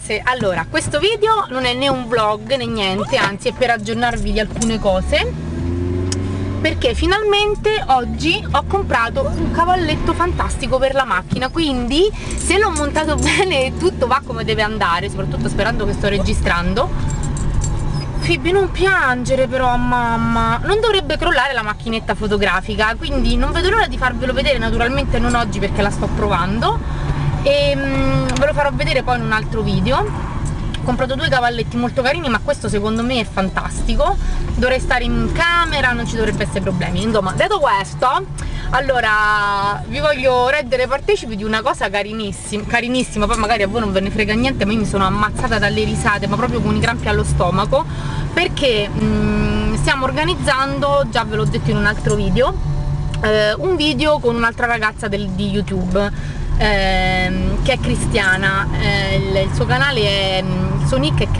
ragazze, allora questo video non è né un vlog né niente, anzi è per aggiornarvi di alcune cose, perché finalmente oggi ho comprato un cavalletto fantastico per la macchina, quindi se l'ho montato bene e tutto va come deve andare, soprattutto sperando che sto registrando. Phoebe, non piangere però, mamma, non dovrebbe crollare la macchinetta fotografica, quindi non vedo l'ora di farvelo vedere, naturalmente non oggi perché la sto provando, e ve lo farò vedere poi in un altro video. Ho comprato due cavalletti molto carini, ma questo secondo me è fantastico, dovrei stare in camera, non ci dovrebbe essere problemi. Insomma, detto questo, allora vi voglio rendere partecipi di una cosa carinissima, poi magari a voi non ve ne frega niente, ma io mi sono ammazzata dalle risate, ma proprio con i crampi allo stomaco, perché stiamo organizzando, già ve l'ho detto in un altro video, un video con un'altra ragazza di YouTube, che è Cristiana, il suo canale è, il suo nick è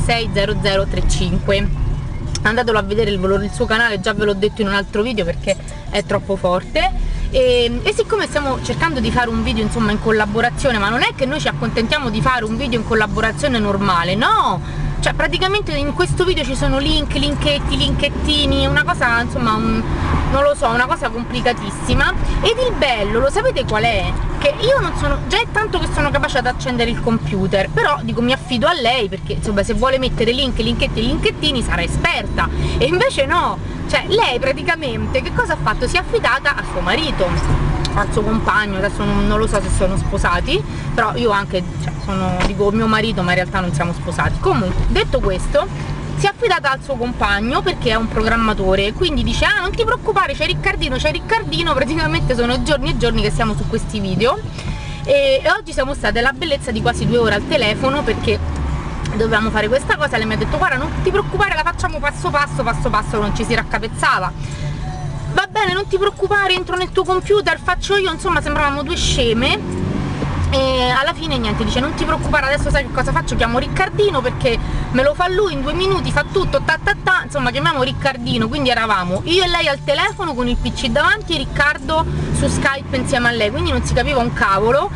Crix60035, andatelo a vedere il suo canale, già ve l'ho detto in un altro video perché è troppo forte. E siccome stiamo cercando di fare un video insomma in collaborazione, ma non è che noi ci accontentiamo di fare un video in collaborazione normale, no! Cioè praticamente in questo video ci sono link, linketti, linkettini, una cosa insomma, non lo so, una cosa complicatissima. Ed il bello, lo sapete qual è? Che io non sono, già è tanto che sono capace ad accendere il computer, però dico mi affido a lei perché insomma se vuole mettere link, linketti e linkettini sarà esperta, e invece no, cioè lei praticamente che cosa ha fatto? Si è affidata a suo marito, al suo compagno, adesso non lo so se sono sposati, però io anche, cioè, dico mio marito ma in realtà non siamo sposati. Comunque, detto questo, si è affidata al suo compagno perché è un programmatore, quindi dice ah non ti preoccupare, c'è Riccardino, praticamente sono giorni e giorni che siamo su questi video, e oggi siamo state la bellezza di quasi 2 ore al telefono perché dovevamo fare questa cosa. Lei mi ha detto guarda non ti preoccupare, la facciamo passo passo, non ci si raccapezzava. Va bene, non ti preoccupare, entro nel tuo computer, faccio io, insomma sembravamo due sceme. E alla fine niente, dice non ti preoccupare, adesso sai che cosa faccio? Chiamo Riccardino perché me lo fa lui in 2 minuti, fa tutto, insomma chiamiamo Riccardino. Quindi eravamo io e lei al telefono con il PC davanti e Riccardo su Skype insieme a lei, quindi non si capiva un cavolo.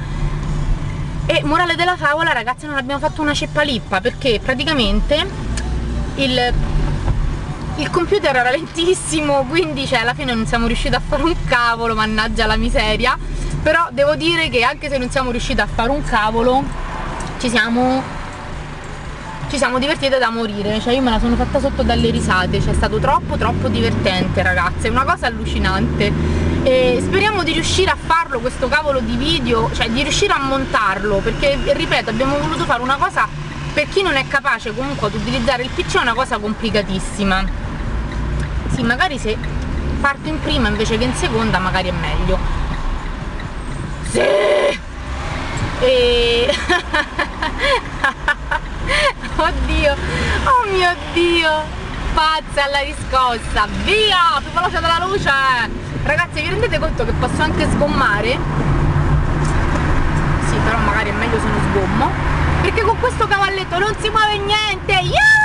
E morale della favola, ragazzi, non abbiamo fatto una ceppalippa perché praticamente il computer era lentissimo, quindi cioè, alla fine non siamo riusciti a fare un cavolo, mannaggia la miseria. Però devo dire che anche se non siamo riusciti a fare un cavolo ci siamo divertite da morire, cioè io me la sono fatta sotto dalle risate, cioè è stato troppo divertente, ragazze, è una cosa allucinante. E speriamo di riuscire a farlo questo cavolo di video, cioè di riuscire a montarlo, perché ripeto abbiamo voluto fare una cosa per chi non è capace comunque ad utilizzare il PC, è una cosa complicatissima. Sì, magari se parto in prima invece che in seconda magari è meglio. Sì! E... oddio, oh mio Dio, pazza alla riscossa, via, più veloce della luce. Ragazzi, vi rendete conto che posso anche sgommare? Sì, però magari è meglio se non sgommo, perché con questo cavalletto non si muove niente.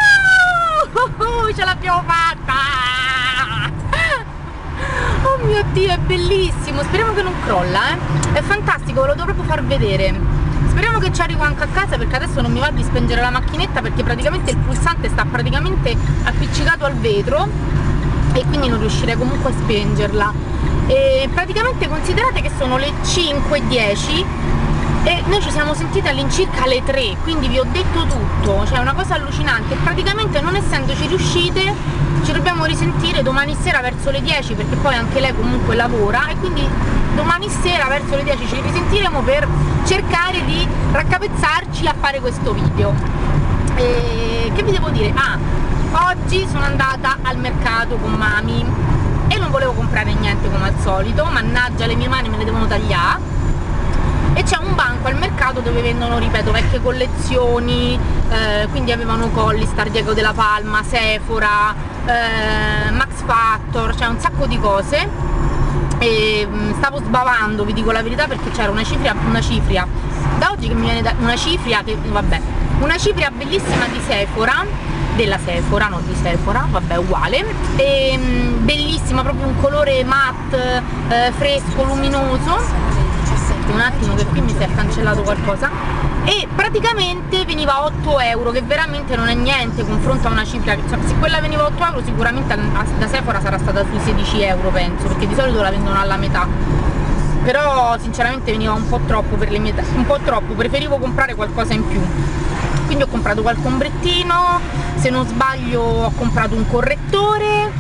Ce l'abbiamo fatta! Oh mio Dio, è bellissimo, speriamo che non crolla, è fantastico, ve lo devo proprio far vedere. Speriamo che ci arrivo anche a casa, perché adesso non mi va di spengere la macchinetta perché praticamente il pulsante sta praticamente appiccicato al vetro e quindi non riuscirei comunque a spengerla. E praticamente considerate che sono le 5:10 e noi ci siamo sentite all'incirca alle 3, quindi vi ho detto tutto, cioè è una cosa allucinante. Praticamente non essendoci riuscite ci dobbiamo risentire domani sera verso le 10, perché poi anche lei comunque lavora, e quindi domani sera verso le 10 ci risentiremo per cercare di raccapezzarci a fare questo video. E che vi devo dire? Ah, oggi sono andata al mercato con mami e non volevo comprare niente come al solito, mannaggia le mie mani me le devono tagliare. E c'è un banco al mercato dove vendono, ripeto, vecchie collezioni, quindi avevano Collistar, Diego della Palma, Sephora, Max Factor, cioè un sacco di cose. E stavo sbavando, vi dico la verità, perché c'era una cifra da oggi che mi viene da una cifra che vabbè, una cifra bellissima di Sephora, della Sephora, non di Sephora, vabbè uguale, e bellissima, proprio un colore matte, fresco, luminoso. Aspettate un attimo che qui mi si è cancellato qualcosa. E praticamente veniva 8 euro, che veramente non è niente confronto a una cifra, cioè, se quella veniva 8 euro sicuramente da Sephora sarà stata sui 16 euro penso, perché di solito la vendono alla metà, però sinceramente veniva un po' troppo per le mie un po' troppo, preferivo comprare qualcosa in più. Quindi ho comprato qualche ombrettino, se non sbaglio ho comprato un correttore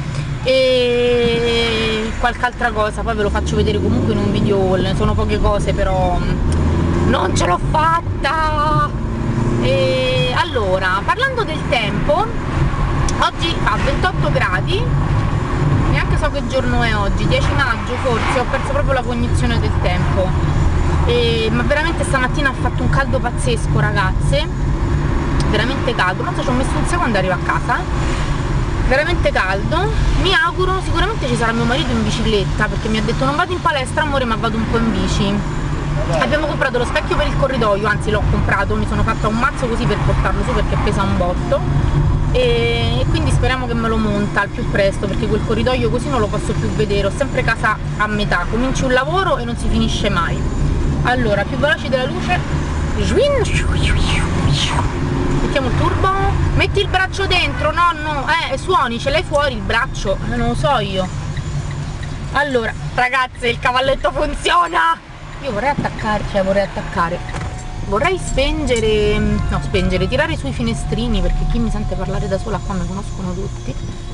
e qualche altra cosa, poi ve lo faccio vedere comunque in un video haul, sono poche cose però non ce l'ho fatta. E allora, parlando del tempo, oggi fa 28 gradi, neanche so che giorno è oggi, 10 maggio forse, ho perso proprio la cognizione del tempo, ma veramente stamattina ha fatto un caldo pazzesco ragazze, veramente caldo, non so, ci ho messo un secondo ad arrivare a casa, veramente caldo. Mi auguro, sicuramente ci sarà mio marito in bicicletta, perché mi ha detto non vado in palestra amore ma vado un po' in bici. Abbiamo comprato lo specchio per il corridoio, anzi l'ho comprato, mi sono fatta un mazzo così per portarlo su perché pesa un botto e quindi speriamo che me lo monta al più presto, perché quel corridoio così non lo posso più vedere, ho sempre casa a metà, cominci un lavoro e non si finisce mai. Allora, più veloci della luce, mettiamo il turbo, metti il braccio dentro, nonno, suoni, ce l'hai fuori il braccio, non lo so io. Allora ragazze, il cavalletto funziona. Io vorrei attaccare, vorrei spengere, no spengere, tirare sui finestrini, perché chi mi sente parlare da sola qua mi conoscono tutti.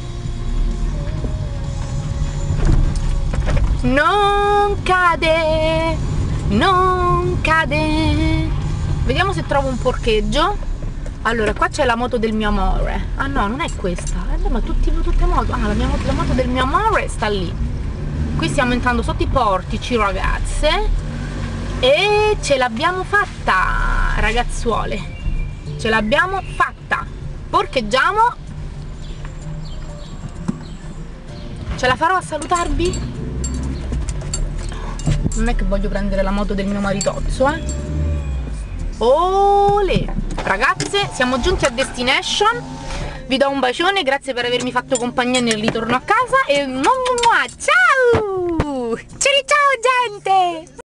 Non cade, non cade. Vediamo se trovo un parcheggio. Allora, qua c'è la moto del mio amore. Ah no, non è questa. Ma tutte moto. Ah, la moto del mio amore sta lì. Qui stiamo entrando sotto i portici, ragazze. E ce l'abbiamo fatta, ragazzuole. Ce l'abbiamo fatta. Parcheggiamo. Ce la farò a salutarvi? Non è che voglio prendere la moto del mio maritozzo, Olè! Ragazze, siamo giunti a destination. Vi do un bacione, grazie per avermi fatto compagnia nel ritorno a casa e ciao! Ciao gente!